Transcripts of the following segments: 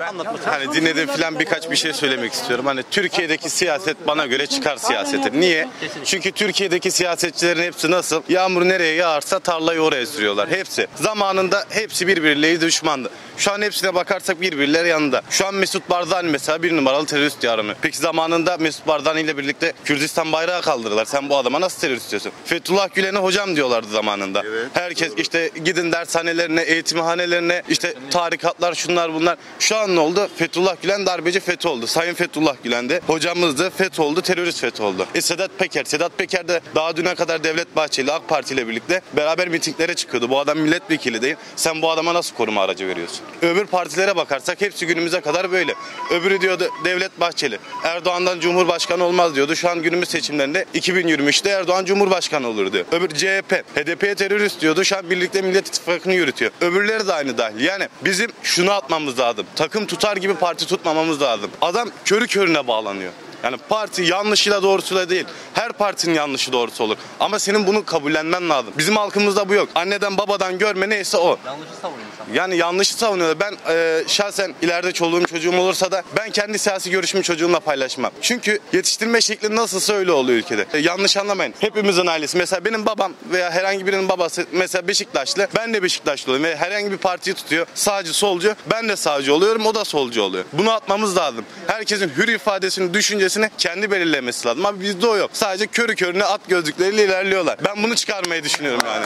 Hani dinledim filan birkaç bir şey söylemek istiyorum. Hani Türkiye'deki siyaset bana göre çıkar siyaseti. Niye? Çünkü Türkiye'deki siyasetçilerin hepsi nasıl? Yağmur nereye yağarsa tarlayı oraya sürüyorlar. Hepsi. Zamanında hepsi birbirleriyle düşmandı. Şu an hepsine bakarsak birbirleri yanında. Şu an Mesut Barzani mesela bir numaralı terörist yarını. Peki zamanında Mesut Barzani ile birlikte Kürdistan bayrağı kaldırdılar. Sen bu adama nasıl terörist diyorsun? Fethullah Gülen'e hocam diyorlardı zamanında. Evet. Herkes işte gidin dershanelerine, eğitimhanelerine, işte tarikatlar şunlar bunlar. Şu an ne oldu? Fethullah Gülen darbeci FETÖ oldu. Sayın Fethullah Gülen de hocamızdı. FETÖ oldu, terörist FETÖ oldu. Sedat Peker de daha düne kadar Devlet Bahçeli AK Parti ile birlikte beraber mitinglere çıkıyordu. Bu adam milletvekili değil. Sen bu adama nasıl koruma aracı veriyorsun? Öbür partilere bakarsak hepsi günümüze kadar böyle. Öbürü diyordu Devlet Bahçeli. Erdoğan'dan Cumhurbaşkanı olmaz diyordu. Şu an günümüz seçimlerinde 2023'te Erdoğan Cumhurbaşkanı olur diyor. Öbür CHP. HDP'ye terörist diyordu. Şu an birlikte Millet İttifakı'nı yürütüyor. Öbürleri de aynı dahil. Yani bizim şunu atmamız lazım. Takım tutar gibi parti tutmamamız lazım. Adam körü körüne bağlanıyor. Yani parti yanlışıyla doğrusuyla değil. Her partinin yanlışı doğrusu olur. Ama senin bunu kabullenmen lazım. Bizim halkımızda bu yok. Anneden babadan görme neyse o. Yanlışı savunuyor insan. Yani yanlışı savunuyor. Ben şahsen ileride çoluğum çocuğum olursa da ben kendi siyasi görüşümü çocuğumla paylaşmam. Çünkü yetiştirme şekli nasılsa öyle oluyor ülkede. Yanlış anlamayın. Hepimizin ailesi. Mesela benim babam veya herhangi birinin babası mesela Beşiktaşlı. Ben de Beşiktaşlı oluyorum. Ve herhangi bir partiyi tutuyor. Sağcı solcu. Ben de sağcı oluyorum. O da solcu oluyor. Bunu atmamız lazım. Herkesin hür ifadesini, düşüncesini kendi belirlemesi lazım. Ama bizde o yok. Sadece körü körüne at gözlükleriyle ilerliyorlar. Ben bunu çıkarmayı düşünüyorum yani.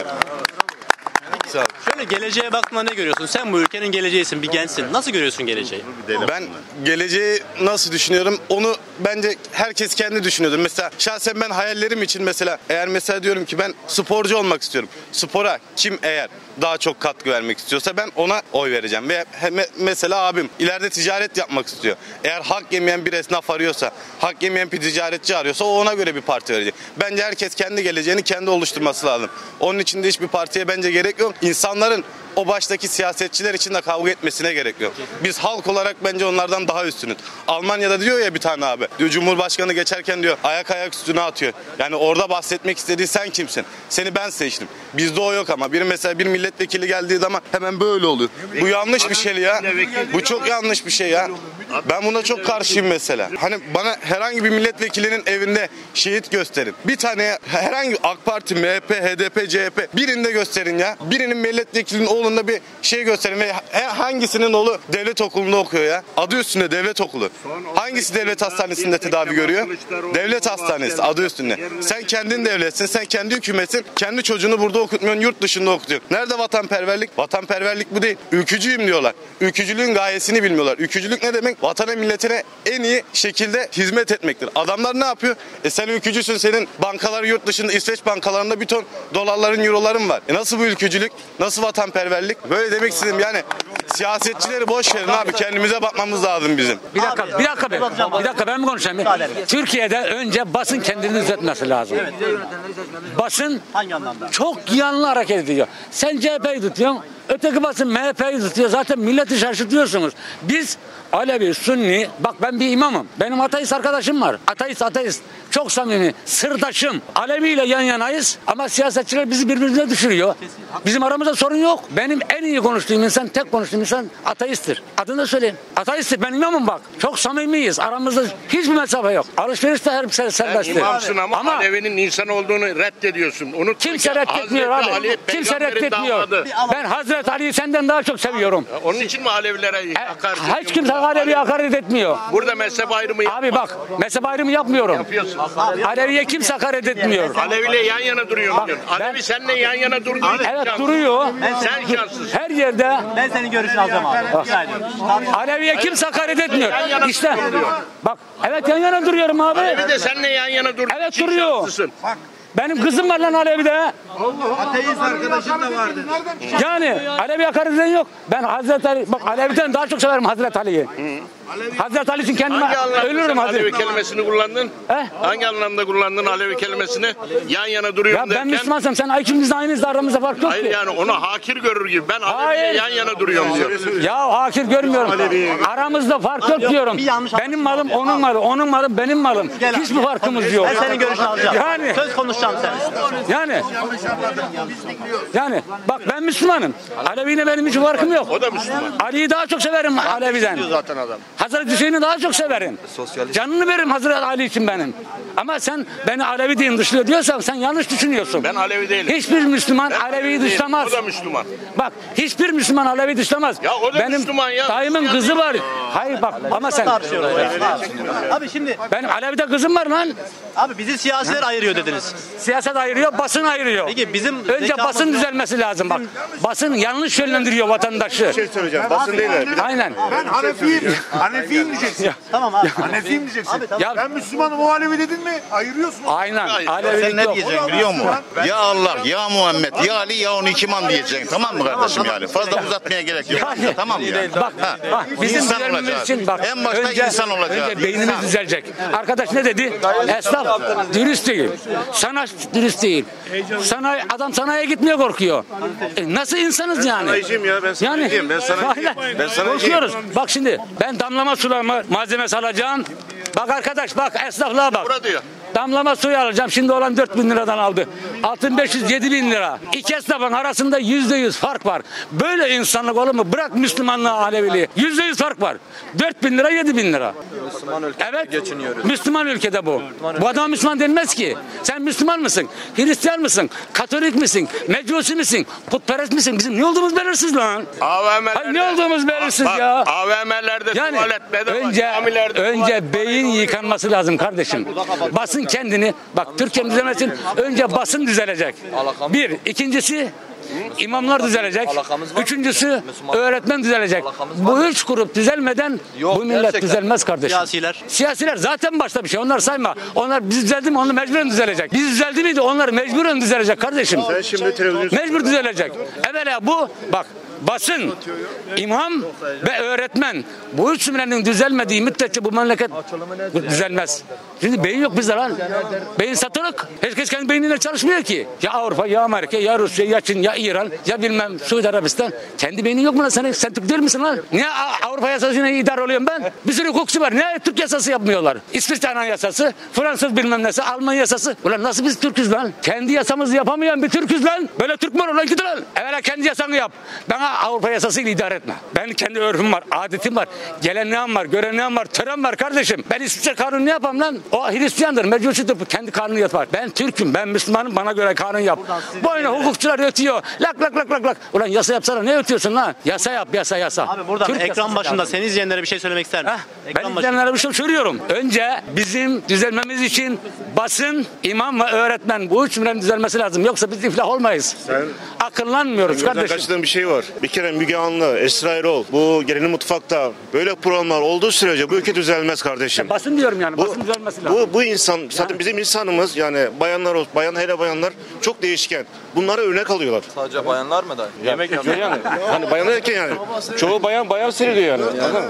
Şöyle geleceğe baktığında ne görüyorsun? Sen bu ülkenin geleceğisin, bir gençsin. Nasıl görüyorsun geleceği? Ben geleceği nasıl düşünüyorum? Onu bence herkes kendi düşünüyordur. Mesela şahsen ben hayallerim için mesela eğer mesela diyorum ki ben sporcu olmak istiyorum. Spora kim eğer daha çok katkı vermek istiyorsa ben ona oy vereceğim. Ve mesela abim ileride ticaret yapmak istiyor. Eğer hak yemeyen bir esnaf arıyorsa, hak yemeyen bir ticaretçi arıyorsa o ona göre bir parti verecek. Bence herkes kendi geleceğini kendi oluşturması lazım. Onun için de hiçbir partiye bence gerek yok. İnsanların o baştaki siyasetçiler için de kavga etmesine gerek yok. Biz halk olarak bence onlardan daha üstünüz. Almanya'da diyor ya bir tane abi. Diyor Cumhurbaşkanı geçerken diyor ayak üstüne atıyor. Yani orada bahsetmek istediği sen kimsin? Seni ben seçtim. Bizde o yok ama. Mesela bir milletvekili geldiği zaman hemen böyle oluyor. Bu yanlış bir şey ya. Bu çok yanlış bir şey ya. Ben buna çok karşıyım mesela. Hani bana herhangi bir milletvekilinin evinde şehit gösterin. Bir tane herhangi AK Parti, MHP, HDP, CHP birinde gösterin ya. Birinin milletvekilinin oğlunda bir şey gösterin ve hangisinin oğlu devlet okulunda okuyor ya? Adı üstünde devlet okulu. Hangisi devlet hastanesinde tedavi görüyor? Devlet hastanesi adı üstünde. Sen kendin devletsin, sen kendi hükümetsin. Kendi çocuğunu burada okutmuyorsun, yurt dışında okutuyorsun. Nerede vatanperverlik? Vatanperverlik bu değil. Ülkücüyüm diyorlar. Ülkücülüğün gayesini bilmiyorlar. Ülkücülük ne demek? Vatana milletine en iyi şekilde hizmet etmektir. Adamlar ne yapıyor? Sen ülkücüsün, senin bankalar yurt dışında İsveç bankalarında bir ton dolarların, euroların var. Nasıl bu ülkücülük? Nasıl vatanperverlik? Böyle demek istedim yani. Siyasetçileri boş verin abi. Kendimize bakmamız lazım bizim. Bir dakika ben mi konuşayım? Türkiye'de önce basın kendini düzeltmesi lazım. Basın çok yanlı hareket ediyor. Sen CHP'yi tutuyorsun. Öteki basın MHP'yi tutuyor. Zaten milleti şaşırtıyorsunuz. Biz Alevi, Sunni, bak ben bir imamım. Benim ateist arkadaşım var. Ateist. Çok samimi. Sırdaşım. Alevi ile yan yanayız ama siyasetçiler bizi birbirine düşürüyor. Bizim aramızda sorun yok. Benim en iyi konuştuğum insan, tek konuştuğum insan ateisttir. Adını da söyleyin. Ateisttir. Ben imamım bak. Çok samimiyiz. Aramızda hiçbir mesafe yok. Alışverişte her serbesttir. İmamsın ama Alevi'nin insan olduğunu reddediyorsun. Kimse reddetmiyor abi. Kimse reddetmiyor. Ben Hazreti Ali'yi senden daha çok seviyorum. Onun için mi Alevilere hakaret ediyorsun? Hiç kimse Alevi'ye hakaret etmiyor. Burada mezhep ayrımı yapma. Abi bak mezhep ayrımı yapmıyorum. Yapıyorsun. Alevi'ye kimse hakaret etmiyor. Alevi'yle yan yana duruyor diyorsun. Alevi seninle yan yana durduğu için Evet şanssız. duruyor. Sen şanssızsın. Her yerde. Ben senin görüşünü alacağım abi. Alevi'ye kimse hakaret etmiyor. İşte bak evet yan yana duruyorum abi. Alevi de seninle yan yana durduğu Evet için duruyor. şanslısın. Benim kızım var lan Alevi'de. Ateist arkadaşın da vardı. Yani Alevi hakaret eden yok. Ben Hazreti Ali, bak Alevi'den daha çok severim Hazreti Ali'yi. Hazreti Ali için kendime ölürüm Alevi Hazreti. kelimesini kullandın? He? Hangi anlamda kullandın Alevi kelimesini? Yan yana duruyorum Ya ben derken. Müslümansam sen ikimiz de aynıyız, aramızda fark yok Hayır ki. yani onu hakir görür gibi. Ben Hayır. Alevi'yle yan yana duruyorum diyor. Ya hakir görmüyorum. Aramızda fark yok diyorum. bir yanlış Benim malım onun malı, onun malı benim malım. Hiçbir farkımız yok. Ben senin görüşünü alacağım. Yani. Söz konuşacağım sen. Yani bak ben Müslümanım. Alevi'yle benim hiç farkım yok. O da Müslüman. Ali'yi daha çok severim Alevi'den. Zaten adam. Hazreti Hüseyin'i daha çok severim. Canını veririm Hazreti Ali için benim. Ama sen beni Alevi din dışlıyor diyorsan sen yanlış düşünüyorsun. Ben Alevi değilim. Hiçbir Müslüman Ben Alevi'yi Alevi değilim. dışlamaz. O da Müslüman. Bak hiçbir Müslüman Alevi dışlamaz. Ya o da benim Müslüman ya. dayımın Müslüman kızı var. Hayır bak ama sen. Abi şimdi Benim Alevi'de kızım var lan. abi bizi siyasiler ayırıyor dediniz. Siyaset ayırıyor, basın ayırıyor. Peki bizim Önce zekamız basın yok. düzelmesi lazım bak. Basın yanlış yönlendiriyor vatandaşı. söyleyeceğim. Basın değil. Aynen. Ben Hanefiyim. Hanefiyim diyeceksin. Tamam abi. Hanefiyim diyeceksin. Ya Ben Müslümanım o Alevi dedin mi? Ayırıyorsun. aynen. Hayır. Alevilik yok. diyeceksin biliyor musun? Ya Allah, ya Muhammed, ya Ali, ya 12 imam diyeceksin. Tamam mı kardeşim yani? Fazla uzatmaya gerek yok. Yani. Tamam mı yani? Bak, bizim İnsan düzelmemiz olacağız. için bak. En başta insan olacağız. Önce beynimiz düzelecek. Arkadaş ne dedi? Esnaf dürüst değil. Sanayi dürüst değil. Adam sanayiye gitmeye korkuyor. Nasıl insanız yani? sanayiciyim ya, ben sanayiciyim. Ben sanayiciyim. Aynen. Ben sanayiciyim. Korkuyoruz. Bak şimdi ben damlama sulama malzemesi alacağım. Bak arkadaş bak esnaflığa bak. Burada diyor. Damlama suyu alacağım. Şimdi olan 4.000 liradan aldı. 6500 7.000 lira. İki esnafın arasında %100 fark var. Böyle insanlık olur mu? Bırak Müslümanlığı, Aleviliği. %100 fark var. 4.000 lira 7.000 lira. Müslüman ülkede evet. Geçiniyoruz. Müslüman ülkede bu. Bu adam Müslüman denmez ki. Sen Müslüman mısın? Hristiyan mısın? Katolik misin? Mecusi misin? Putperest misin? Bizim ne olduğumuz belirsiz lan. AVM'lerde. Hayır, ne olduğumuz belirsiz Bak, ya. AVM'lerde Yani tuvalet bedava. önce beyin yıkanması lazım kardeşim. Basın kendini bak Türkiye düzelmesin. Önce basın düzelecek. Bir, ikincisi imamlar düzelecek. Üçüncüsü öğretmen düzelecek. Bu üç grup düzelmeden bu millet düzelmez kardeşim. Siyasiler zaten başta bir şey. Onlar sayma. Onlar biz düzeldi mi? Onlar mecburen düzelecek. Biz düzeldi miydi? Onlar mecburen düzelecek kardeşim. Sen şimdi televizyon... Mecbur düzelecek. Evvela bu bak basın, imam ve öğretmen. Bu üç cümlenin düzelmediği müddetçe bu memleket düzelmez. Şimdi beyin yok bizde lan. Beyin satılık. Herkes kendi beyniyle çalışmıyor ki. Ya Avrupa, ya Amerika, ya Rusya, ya Çin, ya İran, ya bilmem Suudi Arabistan. Kendi beynin yok mu lan senin? Sen Türk değil misin lan? Niye Avrupa yasasıyla idare oluyorum ben? Bir sürü hukukçu var. Niye Türk yasası yapmıyorlar? İsviçre yasası, Fransız bilmem nesi, Alman yasası. Ulan nasıl biz Türk'üz lan? Kendi yasamızı yapamayan bir Türk'üz lan. Böyle Türk mü olur lan? Gidin lan. Evvela kendi yasanı yap. Bana Avrupa yasasıyla idare etme. Ben kendi örfüm var, adetim var, geleneğim var, göreneğim var, tören var kardeşim. Ben İsviçre kanunu ne yapayım lan? O Hristiyandır, mecusidir, kendi kanunu yapar. Ben Türk'üm, ben Müslümanım, bana göre kanun yap. Boyuna hukukçular ötüyor. Lak lak lak lak lak. Ulan yasa yapsana, ne ötüyorsun lan? Yasa yap, yasa. Abi buradan Türk ekran yasası başında lazım. seni izleyenlere bir şey söylemek ister misin? Ben izleyenlere bir şey söylüyorum. Önce bizim düzelmemiz için basın, imam ve öğretmen bu üç cümlenin düzelmesi lazım. Yoksa biz iflah olmayız. Akıllanmıyoruz kardeşim. Kaçtığım bir şey var. Bir kere Müge Anlı, Esra Erol, bu Gelinin Mutfak'ta böyle programlar olduğu sürece bu ülke düzelmez kardeşim. Basın diyorum yani. Basın düzelmesi lazım. Bu insan, zaten bizim insanımız yani bayanlar olsun, hele bayanlar çok değişken. Bunlara örnek alıyorlar. Sadece bayanlar mı da? Yemek yapıyor yani. Hani bayan derken yani. Çoğu bayan seyrediyor yani.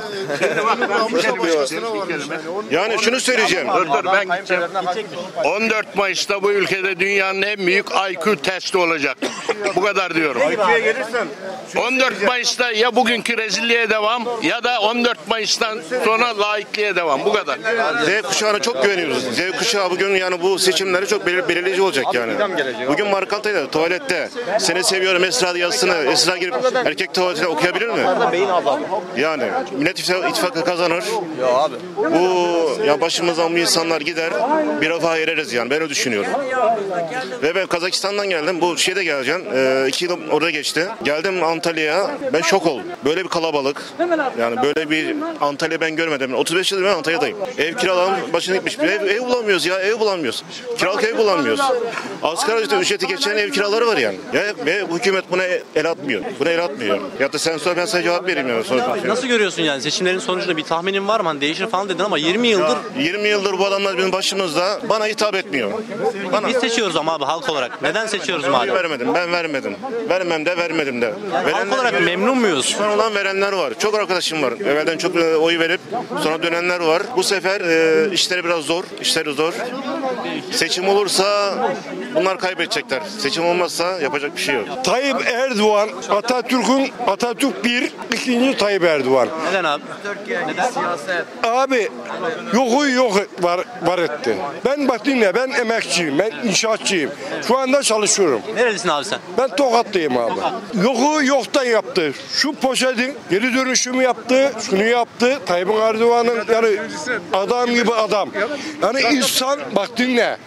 Yani şunu söyleyeceğim. Dur ben gideceğim. 14 Mayıs'ta bu ülkede dünyanın en büyük IQ testi olacak. Bu kadar diyorum. IQ'ya gelirsen 14 Mayıs'ta ya bugünkü rezilliğe devam ya da 14 Mayıs'tan sonra laikliğe devam. Bu kadar. Z kuşağına çok güveniyoruz. Z kuşağı bugün yani bu seçimleri çok belirleyici olacak yani. Bugün Markantay'da tuvalette seni seviyorum Esra yazısını Esra girip erkek tuvaletine okuyabilir mi? Yani Millet İttifakı kazanır. Bu ya başımızdan bu insanlar gider bir rafa ereriz yani ben öyle düşünüyorum. Ve ben Kazakistan'dan geldim. Bu şeyde geleceğim. 2 yılım orada geçti. Geldim Antalya'ya. Ben şok oldum. Böyle bir kalabalık. Yani böyle bir Antalya ben görmedim. 35 yıldır ben Antalya'dayım. Ev kiralan başına gitmiş. Ev bulamıyoruz ya. Ev bulamıyoruz. Kiralık ev bulamıyoruz. Asgari ücreti geçen ev kiraları var yani. Ve hükümet buna el atmıyor. Buna el atmıyor. Ya da sen sor ben sana cevap vereyim yani. Nasıl görüyorsun yani seçimlerin sonucunda bir tahminin var mı? Hani değişir falan dedin ama 20 yıldır 20 yıldır bu adamlar bizim başımızda bana hitap etmiyor. biz seçiyoruz ama abi halk olarak. Neden seçiyoruz madem? Ben vermedim. Vermem de vermedim de. Halk olarak memnun muyuz? Sonradan verenler var. Çok arkadaşım var. Evvelden çok oy verip sonra dönenler var. Bu sefer işleri biraz zor. İşleri zor. Seçim olursa bunlar kaybedecekler. Seçim olmazsa yapacak bir şey yok. Tayyip Erdoğan, Atatürk bir, ikinci Tayyip Erdoğan. Neden abi? Neden? Abi yoku yok var etti. Ben dinle, ben emekçiyim, ben inşaatçıyım. Şu anda çalışıyorum. Nerelisin abi sen? Ben Tokatlıyım abi. Yoku yoktan yaptı. Şu poşetin geri dönüşümü yaptı, şunu yaptı. Tayyip Erdoğan'ın yani adam gibi adam. Yani insan bak dinle,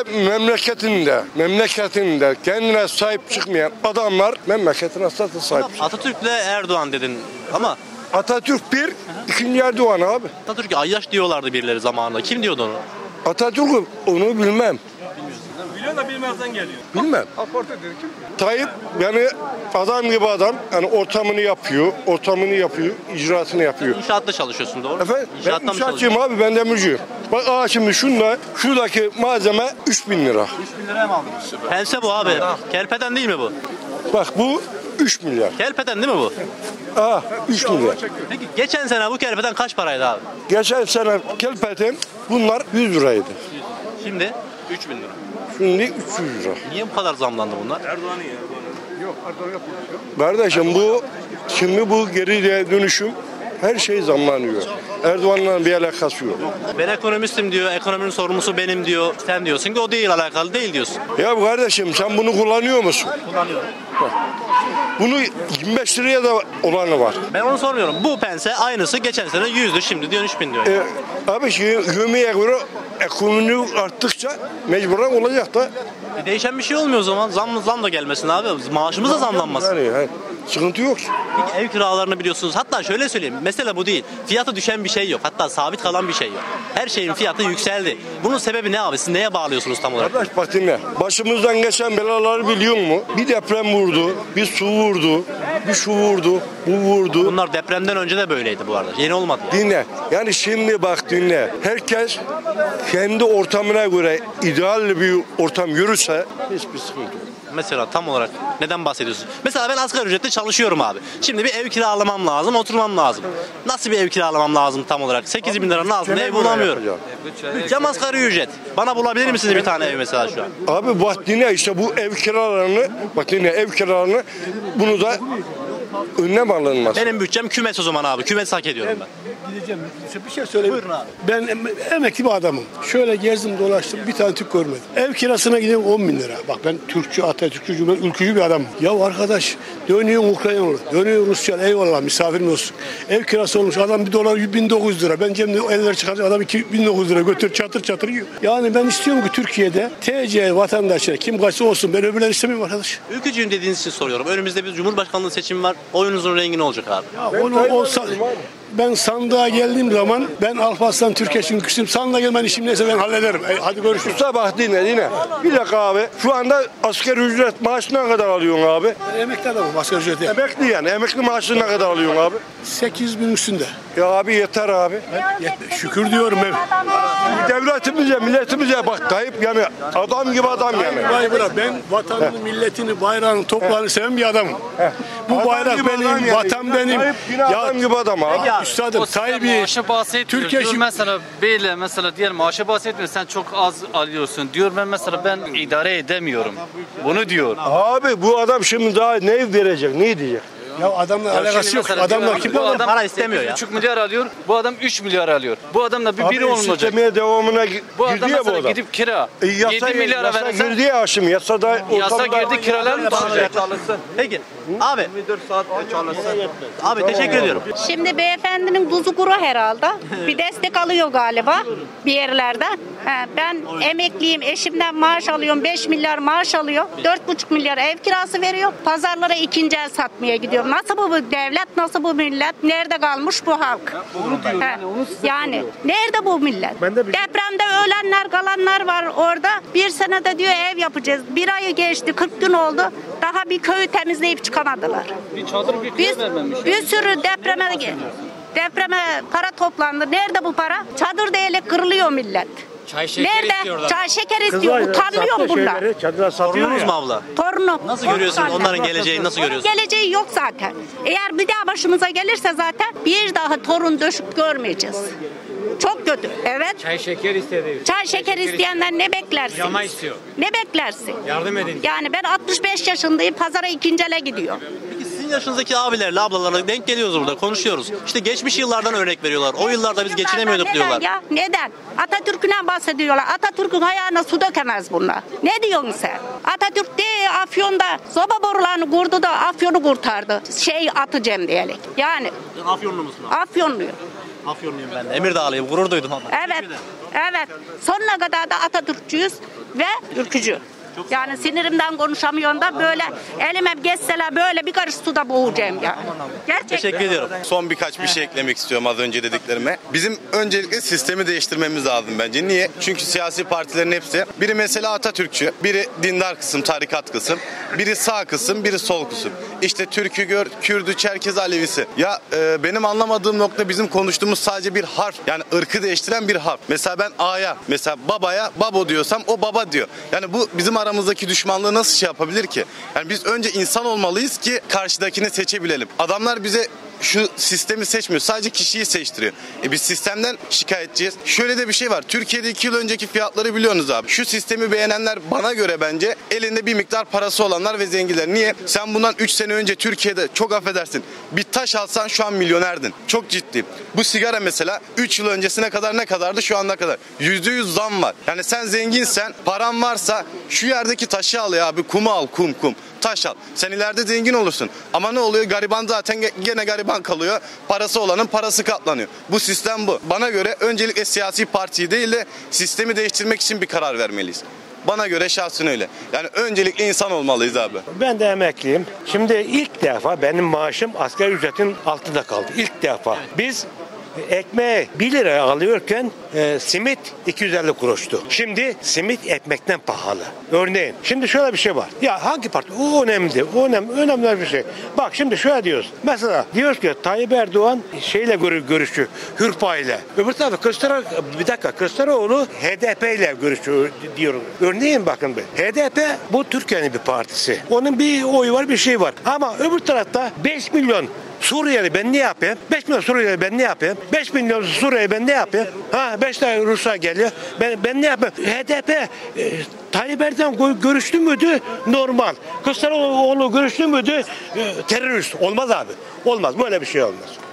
memleketinde kendine sahip çıkmayan adamlar memleketine zaten sahip çıkıyor. Atatürk'le Erdoğan dedin ama Atatürk bir, ikinci Erdoğan abi. Atatürk'e ayyaş diyorlardı birileri zamanında. Kim diyordu onu? Atatürk'ü onu bilmem. Biliyorsun da bilmezden geliyor. Bilmem. Tayyip yani adam gibi adam. Yani ortamını yapıyor, icraatını yapıyor. İnşaatta çalışıyorsun doğru mu? Efendim? İnşaatta Ben mı inşaatçıyım abi, ben demirciyim. Bak şimdi şuradaki malzeme 3.000 lira. 3.000 liraya mı aldın? Pense bu abi. Kelpeden değil mi bu? Bak bu 3 milyar. Kelpeden değil mi bu? 3 milyar. Peki geçen sene bu kelpeden kaç paraydı abi? Geçen sene kelpeten bunlar 100 liraydı. Şimdi 3.000 lira. Şimdi 300 lira. Niye bu kadar zamlandı bunlar? Kardeşim şimdi bu geri dönüşüm her şey zamlanıyor. Erdoğan'la bir alakası yok. Ben ekonomistim diyor, ekonominin sorumlusu benim diyor. Sen diyorsun ki o değil, alakalı değil diyorsun. Ya kardeşim sen bunu kullanıyor musun? Kullanıyorum. Bunu 25 liraya da olanı var. Ben onu sormuyorum. Bu pense aynısı geçen sene 100'dü, şimdi diyor 3.000 diyor. Abi yemeğe göre ekonomi arttıkça mecburen olacak da. Değişen bir şey olmuyor o zaman. Zam da gelmesin abi. Maaşımız da zamlanmasın. Yani, sıkıntı yok. Peki ev kiralarını biliyorsunuz. Hatta şöyle söyleyeyim. Mesele bu değil. Fiyatı düşen bir şey yok. Hatta sabit kalan bir şey yok. Her şeyin fiyatı yükseldi. Bunun sebebi ne abi? Siz neye bağlıyorsunuz tam olarak? Kardeş bak dinle. Başımızdan geçen belaları biliyor musun? Bir deprem vurdu, bir su vurdu, bir şu vurdu, bu vurdu. Bunlar depremden önce de böyleydi bu arada. Yeni olmadı. Dinle. Yani şimdi bak dinle. Herkes kendi ortamına göre ideal bir ortam görürse hiçbir sıkıntı yok. Mesela tam olarak neden bahsediyorsun? Mesela ben asgari ücretle çalışıyorum abi. Şimdi bir ev kiralamam lazım, oturmam lazım. Nasıl bir ev kiralamam lazım tam olarak? 8.000 liranın altında ev bulamıyorum. Bütçem asgari ücret. Bana bulabilir misiniz bir tane ev mesela şu an? Abi bak dinle işte bu ev kiralarını bunu da önlem alınmaz. Benim bütçem kümes o zaman abi. Kümes hak ediyorum ben. Gideceğim. Bir şey söyleyeyim. Buyurun abi. Ben emekli bir adamım. Şöyle gezdim dolaştım bir tane Türk görmedim. Ev kirasına gidiyorum 10.000 lira. Bak ben Türkçü, Atatürkçü, ülkücü bir adamım. Ya arkadaş dönüyorsun Ukraynalı, dönüyorsun Rusya, eyvallah misafirin olsun. Ev kirası olmuş adam $1 1.900 lira. Ben cebimde eller çıkaracak adam 2.900 lira götür çatır yiyor. Yani ben istiyorum ki Türkiye'de TC vatandaşına kim kaçsa olsun. Ben öbürleri istemiyorum arkadaş. Ülkücüyüm dediğiniz için soruyorum. Önümüzde bir Cumhurbaşkanlığı seçimi var. Oyunuzun rengi ne olacak abi? Ya onu olsa... Ben sandığa geldiğim zaman ben Alparslan Türkeş'in ülküsüyüm. Sandığa gelmen işim neyse ben hallederim. Hadi görüşürüz. Sabah dinle. Bir dakika abi. Şu anda asgari ücret maaşı ne kadar alıyorsun abi? Emekli adamım asgari ücreti. Emekli yani. Emekli maaşı ne kadar alıyorsun abi? 8.000 üstünde. Ya abi yeter abi. Şükür diyorum ben. Milletimize bak Tayyip yani adam gibi adam yani. Vay bırak ben vatanını, milletini, bayrağını, toprağını seven bir adamım. Bu Adam bayrak gibi benim, adam yani. vatan benim. Tayyip yine adam gibi adam abi. Üstadım Tayyip'i maaşı bahsetmiyor. Türkiye Diyor mesela böyle mesela diğer maaşı bahsetmiyor. Sen çok az alıyorsun. Diyor ben idare edemiyorum. Bunu diyor. Abi bu adam şimdi daha ne verecek, ne diyecek? ya adamla alakası yok. Mesela Adamlar diyor, kim bu adam? adam para istemiyor ya. 3,5 milyar alıyor. Bu adam 3 milyar alıyor. Bu adamla biri Abi olmayacak. sistemeye devamına Bu adam girdi ya bu mesela adam. gidip kira. 7 milyara yasa versen girdi ya şimdi yasada. yasa girdi kiralar tutacak. Peki. Abi. Abi teşekkür ediyorum. Şimdi beyefendinin tuzu kuru herhalde. Bir destek alıyor galiba bir yerlerde. Ben emekliyim, eşimden maaş alıyorum, 5 milyar maaş alıyor. 4,5 milyar ev kirası veriyor. Pazarlara ikinci el satmaya gidiyorum. Nasıl bu devlet, nasıl bu millet? Nerede kalmış bu halk? Yani nerede bu millet? Depremde ölenler, kalanlar var orada. Bir senede diyor ev yapacağız. Bir ayı geçti, 40 gün oldu. Daha bir köyü temizleyip çıkamadılar. Bir sürü depreme para toplandı. Nerede bu para? Çadır değerli kırılıyor millet. Çay şeker Nerede? istiyorlar. Çay şeker istiyor. Utanmıyor mu bunlar? Torununuz mu abla? Torunum. Nasıl görüyorsun Torun onların zaten. geleceğini nasıl Onun görüyorsun? geleceği yok zaten. Eğer bir daha başımıza gelirse zaten bir daha torun döşük görmeyeceğiz. Çok kötü. Evet. Çay şeker istedi. Çay şeker isteyenden ne beklersin? Yama istiyor. Ne beklersin? Yardım edin. Yani ben 65 yaşındayım. Pazara ikinci ele gidiyorum. Peki sizin yaşınızdaki abilerle ablalarla denk geliyoruz burada konuşuyoruz. İşte geçmiş yıllardan örnek veriyorlar. O yıllarda biz geçinemiyorduk Neden diyorlar. ya? Neden? Atatürk'ünden bahsediyorlar. Atatürk'ün ayağına su dökemez bunlar. Ne diyorsun sen? Atatürk de Afyon'da soba borularını kurdu da Afyon'u kurtardı. Atacağım diyerek. Yani Afyonlu musun abi? Afyonluyum. Afyonluyum ben de. Emirdağlıyım. Gurur duydum ama. Evet. Evet. Sonuna kadar da Atatürkçüyüz ve ülkücü. Yani sinirimden konuşamıyorum da böyle elime geçseler böyle bir karış suda boğacağım yani. Gerçekten. Teşekkür ediyorum. Son birkaç bir şey eklemek istiyorum az önce dediklerime. Bizim öncelikle sistemi değiştirmemiz lazım bence. Niye? Çünkü siyasi partilerin hepsi biri mesela Atatürkçü, biri dindar kısım, tarikat kısım, biri sağ kısım, biri sol kısım. İşte Türk'ü gör, Kürdü, Çerkez, Alevisi. Ya benim anlamadığım nokta bizim konuştuğumuz sadece bir harf. Yani ırkı değiştiren bir harf. Mesela ben A'ya, mesela babaya babo diyorsam o baba diyor. Yani bu bizim aramızdaki düşmanlığı nasıl şey yapabilir ki? Yani biz önce insan olmalıyız ki karşıdakini seçebilelim. Adamlar bize şu sistemi seçmiyor. Sadece kişiyi seçtiriyor. Biz sistemden şikayetçiyiz. Şöyle de bir şey var. Türkiye'de 2 yıl önceki fiyatları biliyorsunuz abi. Şu sistemi beğenenler bana göre bence elinde bir miktar parası olanlar ve zenginler. Niye? Sen bundan 3 sene önce Türkiye'de çok affedersin bir taş alsan şu an milyonerdin. Çok ciddi. Bu sigara mesela 3 yıl öncesine kadar ne kadardı şu anda kadar? %100 zam var. Yani sen zenginsen, paran varsa şu yerdeki taşı al ya abi. Kumu al, kum. Taş al. Sen ileride zengin olursun. Ama ne oluyor? Gariban zaten gene gariban kalıyor. Parası olanın parası katlanıyor. Bu sistem bu. Bana göre öncelikle siyasi partiyi değil de sistemi değiştirmek için bir karar vermeliyiz. Bana göre şahsen öyle. Yani öncelikle insan olmalıyız abi. Ben de emekliyim. Şimdi ilk defa benim maaşım asgari ücretin altında kaldı. İlk defa. Biz ekmeği 1 liraya alıyorken simit 250 kuruştu. Şimdi simit ekmekten pahalı. Örneğin. Şimdi şöyle bir şey var. Ya hangi parti? O önemli. O önemli bir şey. Bak şimdi şöyle diyoruz. Mesela diyoruz ki Tayyip Erdoğan şeyle görüşüyor. Hürpa ile. Öbür tarafta Kılıçdaroğlu HDP ile görüşüyor diyoruz. Örneğin bakın bir. HDP bu Türkiye'nin bir partisi. Onun bir oyu var, bir şey var. Ama öbür tarafta 5 milyon Suriyeli ben ne yapayım? 5 milyon Suriyeli ben ne yapayım? 5 milyon Suriyeli ben ne yapayım? 5 tane Rusya geliyor. Ben ne yapayım? HDP Tayyip Erdoğan görüştü müydü? Normal. Kılıçdaroğlu görüştü müydü? Terörist. Olmaz abi. Olmaz. Böyle bir şey olmaz.